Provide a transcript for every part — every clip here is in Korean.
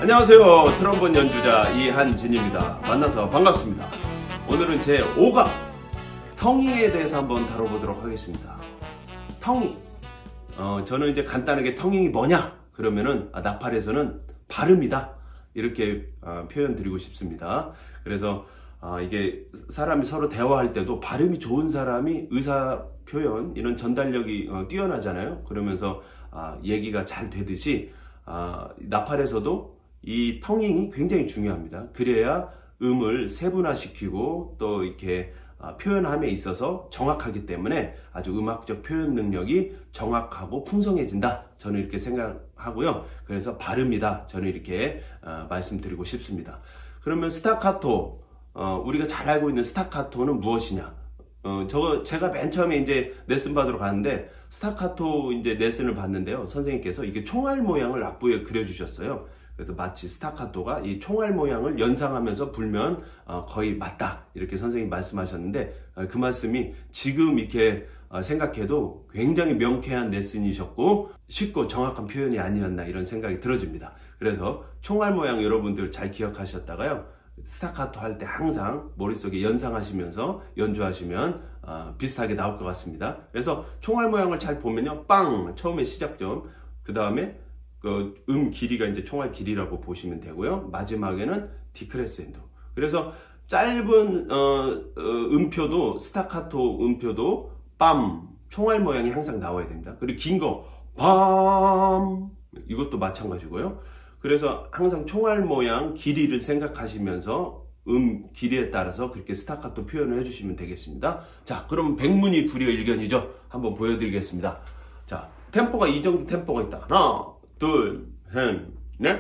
안녕하세요. 트럼본 연주자 이한진입니다. 만나서 반갑습니다. 오늘은 제 5강 텅잉에 대해서 한번 다뤄보도록 하겠습니다. 텅잉. 저는 이제 간단하게 텅잉이 뭐냐? 그러면은 나팔에서는 발음이다. 이렇게 표현 드리고 싶습니다. 그래서 이게 사람이 서로 대화할 때도 발음이 좋은 사람이 의사 표현, 이런 전달력이 뛰어나잖아요. 그러면서 얘기가 잘 되듯이 나팔에서도 이 텅잉이 굉장히 중요합니다. 그래야 음을 세분화시키고 또 이렇게 표현함에 있어서 정확하기 때문에 아주 음악적 표현 능력이 정확하고 풍성해진다. 저는 이렇게 생각하고요. 그래서 발음이다. 저는 이렇게 말씀드리고 싶습니다. 그러면 스타카토, 우리가 잘 알고 있는 스타카토는 무엇이냐? 제가 맨 처음에 이제 레슨 받으러 갔는데 스타카토 이제 레슨을 받는데요. 선생님께서 이게 총알 모양을 악보에 그려주셨어요. 그래서 마치 스타카토가 이 총알 모양을 연상하면서 불면 거의 맞다. 이렇게 선생님이 말씀하셨는데 그 말씀이 지금 이렇게 생각해도 굉장히 명쾌한 레슨이셨고 쉽고 정확한 표현이 아니었나 이런 생각이 들어집니다. 그래서 총알 모양 여러분들 잘 기억하셨다가요. 스타카토 할 때 항상 머릿속에 연상하시면서 연주하시면 비슷하게 나올 것 같습니다. 그래서 총알 모양을 잘 보면요. 빵! 처음에 시작점. 그 다음에 길이가 이제 총알 길이라고 보시면 되고요. 마지막에는 디크레센도. 그래서 짧은 음표도 스타카토 음표도 빰 총알 모양이 항상 나와야 됩니다. 그리고 긴 거 빰 이것도 마찬가지고요. 그래서 항상 총알 모양 길이를 생각하시면서 길이에 따라서 그렇게 스타카토 표현을 해주시면 되겠습니다. 자, 그럼 백문이 불여일견이죠. 한번 보여드리겠습니다. 자, 템포가 이 정도 템포가 있다. 하나, 둘, 셋, 넷.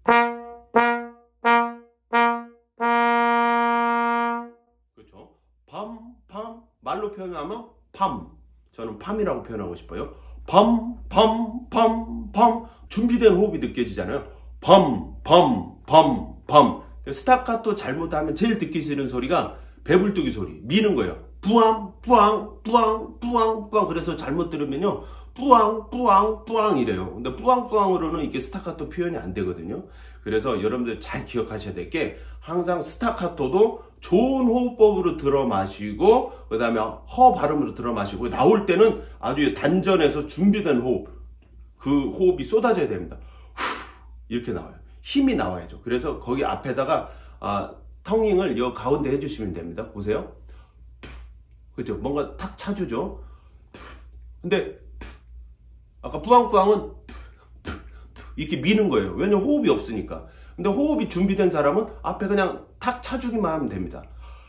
그렇죠. 팜, 팜. 말로 표현하면 팜. 저는 팜이라고 표현하고 싶어요. 팜, 팜, 팜, 팜. 준비된 호흡이 느껴지잖아요. 팜, 팜, 팜, 팜. 스타카토 잘못하면 제일 듣기 싫은 소리가 배불뚝이 소리. 미는 거예요. 뿌앙, 뿌앙, 뿌앙, 뿌앙, 뿌앙. 그래서 잘못 들으면요. 뿌앙, 뿌앙, 뿌앙 이래요. 근데 뿌앙, 뿌앙으로는 이게 스타카토 표현이 안 되거든요. 그래서 여러분들 잘 기억하셔야 될 게 항상 스타카토도 좋은 호흡법으로 들어 마시고 그 다음에 허 발음으로 들어 마시고 나올 때는 아주 단전에서 준비된 호흡. 그 호흡이 쏟아져야 됩니다. 이렇게 나와요. 힘이 나와야죠. 그래서 거기 앞에다가 텅잉을 여 가운데 해주시면 됩니다. 보세요. 그죠? 뭔가 탁 차주죠. 근데 아까 뿌앙뿌앙은 이렇게 미는 거예요. 왜냐면 호흡이 없으니까. 근데 호흡이 준비된 사람은 앞에 그냥 탁 차주기만 하면 됩니다.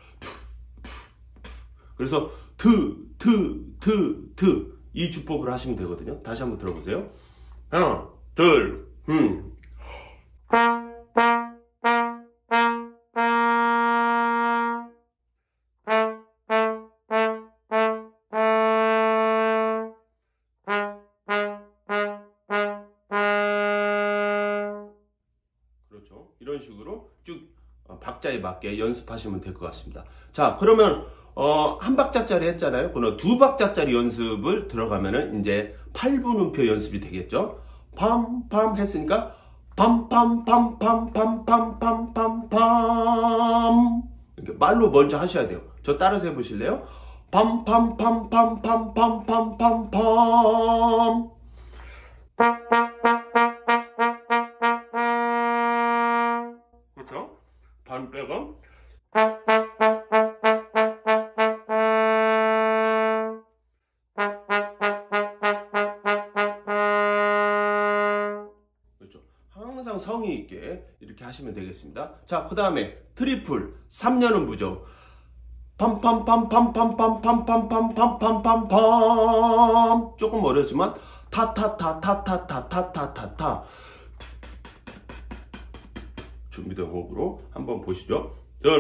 그래서 이 주법을 하시면 되거든요. 다시 한번 들어보세요. 하나, 둘, 그렇죠. 이런 식으로 쭉 박자에 맞게 연습하시면 될 것 같습니다. 자, 그러면 한 박자짜리 했잖아요. 그럼 두 박자짜리 연습을 들어가면은 이제 8분 음표 연습이 되겠죠. 팜팜 했으니까 팜팜팜팜팜팜팜팜팜 이렇게 말로 먼저 하셔야 돼요. 저 따라서 해보실래요? 팜팜팜팜팜팜팜팜팜 그렇죠? 반 빼고 항상 성의 있게 이렇게 하시면 되겠습니다. 자, 그 다음에 트리플 3년은 부죠. 팜팜팜팜팜팜팜팜팜팜팜팜 조금 어렵지만 타타타타타타타타타타 준비된 호흡으로 한번 보시죠.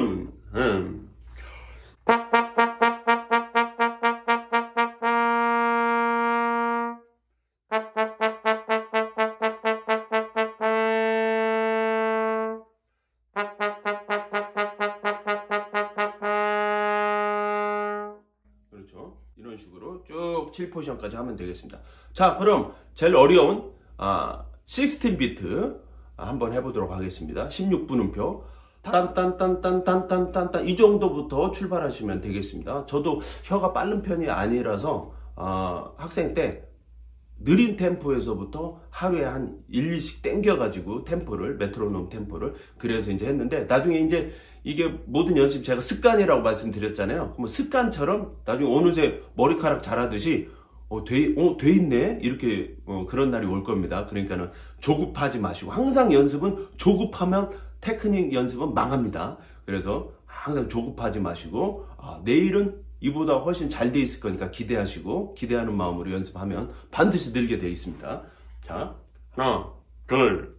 그렇죠. 이런 식으로 쭉 7포지션까지 하면 되겠습니다. 자, 그럼 제일 어려운 16비트 한번 해보도록 하겠습니다. 16분음표. 딴딴딴딴딴딴딴 이 정도부터 출발하시면 되겠습니다. 저도 혀가 빠른 편이 아니라서 학생 때 느린 템포에서부터 하루에 한 1, 2씩 땡겨가지고 템포를, 메트로놈 템포를 그래서 이제 했는데, 나중에 이제 이게 모든 연습 제가 습관이라고 말씀드렸잖아요. 그럼 습관처럼 나중에 어느새 머리카락 자라듯이 돼 있네? 이렇게 그런 날이 올 겁니다. 그러니까는 조급하지 마시고, 항상 연습은 조급하면 테크닉 연습은 망합니다. 그래서 항상 조급하지 마시고, 내일은 이보다 훨씬 잘 돼 있을 거니까 기대하시고, 기대하는 마음으로 연습하면 반드시 늘게 돼 있습니다. 자, 하나, 둘,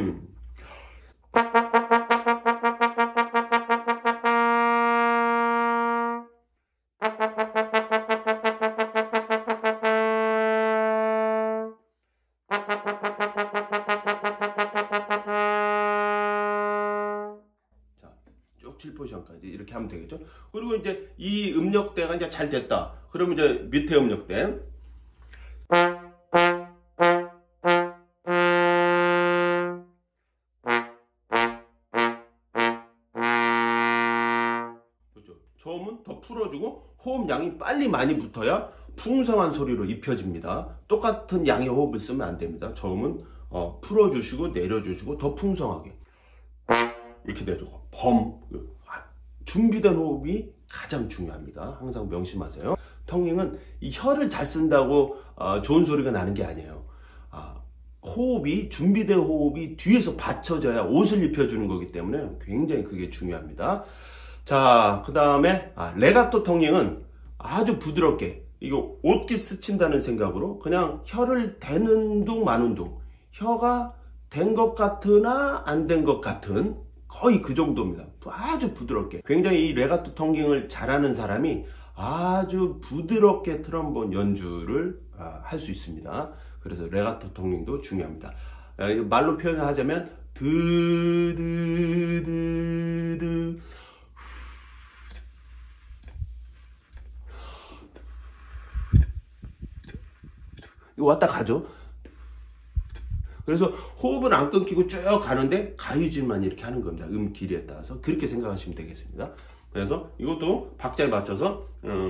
쭉 7포션까지 이렇게 하면 되겠죠. 그리고 이제 이 음역대가 이제 잘 됐다. 그러면 이제 밑에 음역대. 그렇죠. 저음은 더 풀어주고 호흡 양이 빨리 많이 붙어야 풍성한 소리로 입혀집니다. 똑같은 양의 호흡을 쓰면 안 됩니다. 저음은 풀어주시고 내려주시고 더 풍성하게 이렇게 내주고 준비된 호흡이 가장 중요합니다. 항상 명심하세요. 텅잉은 이 혀를 잘 쓴다고 좋은 소리가 나는 게 아니에요. 호흡이, 준비된 호흡이 뒤에서 받쳐져야 옷을 입혀주는 거기 때문에 굉장히 그게 중요합니다. 자, 그 다음에 레가토 텅잉은 아주 부드럽게, 이거 옷깃 스친다는 생각으로 그냥 혀를 대는 둥 마는 둥, 혀가 된 것 같으나 안 된 것 같은, 거의 그 정도입니다. 아주 부드럽게. 굉장히 이 레가토 텅잉을 잘하는 사람이 아주 부드럽게 트럼본 연주를 할 수 있습니다. 그래서 레가토 텅잉도 중요합니다. 말로 표현하자면 드드드드 이거 왔다 가죠. 그래서 호흡은 안 끊기고 쭉 가는데 가유질만 이렇게 하는 겁니다. 음 길이에 따라서 그렇게 생각하시면 되겠습니다. 그래서 이것도 박자에 맞춰서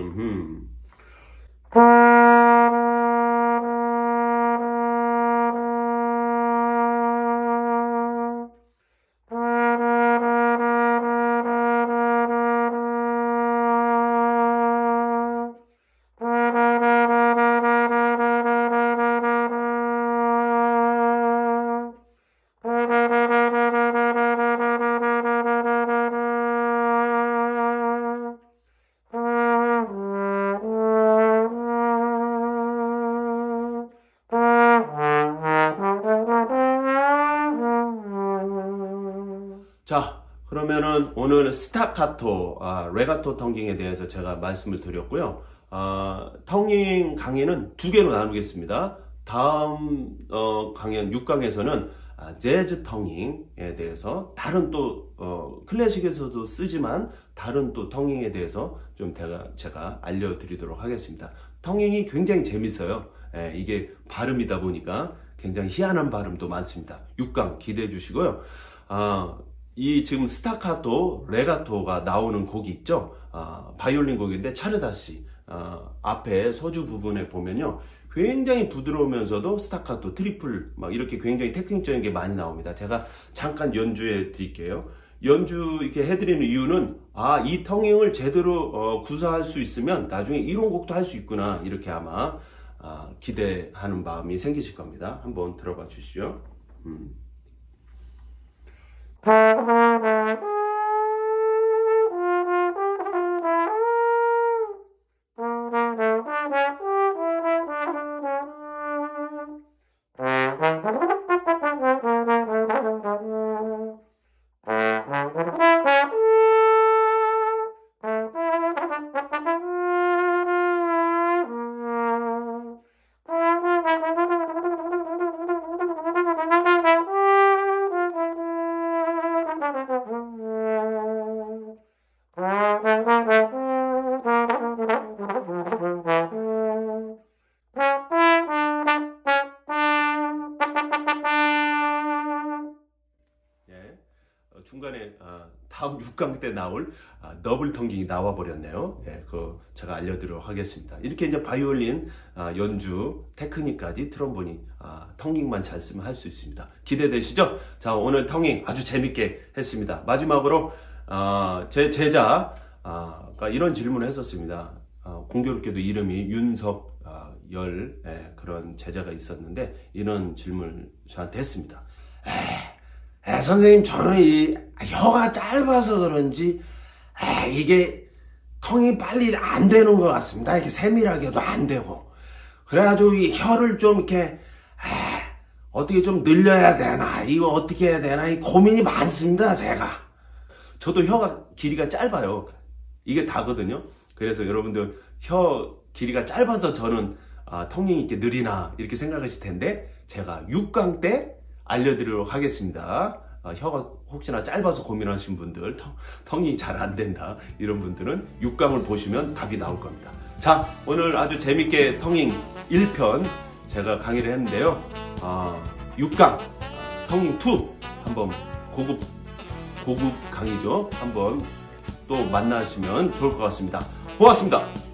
자, 그러면은 오늘 스타카토, 레가토 텅잉에 대해서 제가 말씀을 드렸고요. 텅잉 강의는 두 개로 나누겠습니다. 다음 강연 6강에서는 재즈 텅잉에 대해서 다른 또 클래식에서도 쓰지만 다른 또 텅잉에 대해서 좀 제가 알려드리도록 하겠습니다. 텅잉이 굉장히 재밌어요. 이게 발음이다 보니까 굉장히 희한한 발음도 많습니다. 6강 기대해 주시고요. 이 지금 스타카토, 레가토가 나오는 곡이 있죠. 바이올린 곡인데 차르다시 앞에 서주 부분에 보면요, 굉장히 부드러우면서도 스타카토, 트리플 막 이렇게 굉장히 테크닉적인 게 많이 나옵니다. 제가 잠깐 연주해 드릴게요. 연주 이렇게 해드리는 이유는 이 텅잉을 제대로 구사할 수 있으면 나중에 이런 곡도 할 수 있구나, 이렇게 아마 기대하는 마음이 생기실 겁니다. 한번 들어봐 주시죠. 중간에 다음 6강 때 나올 더블 텅깅이 나와 버렸네요. 예, 그 제가 알려드리도록 하겠습니다. 이렇게 이제 바이올린 연주 테크닉까지 트럼본이 텅깅만 잘 쓰면 할 수 있습니다. 기대되시죠? 자, 오늘 텅깅 아주 재밌게 했습니다. 마지막으로 제 제자가 이런 질문을 했었습니다. 공교롭게도 이름이 윤석열 그런 제자가 있었는데 이런 질문을 저한테 했습니다. 선생님, 저는 이 혀가 짧아서 그런지 이게 텅이 빨리 안 되는 것 같습니다. 이렇게 세밀하게도 안 되고. 그래가지고 이 혀를 좀 이렇게 어떻게 좀 늘려야 되나, 이거 어떻게 해야 되나, 이 고민이 많습니다, 제가. 저도 혀가 길이가 짧아요. 이게 다거든요. 그래서 여러분들 혀 길이가 짧아서 저는 텅이 이렇게 느리나 이렇게 생각하실 텐데, 제가 6강 때 알려드리도록 하겠습니다. 혀가 혹시나 짧아서 고민하신 분들, 텅이 잘 안 된다 이런 분들은 6강을 보시면 답이 나올 겁니다. 자, 오늘 아주 재밌게 텅잉 1편 제가 강의를 했는데요. 6강 텅잉 2 한번 고급 강의죠. 한번 또 만나시면 좋을 것 같습니다. 고맙습니다.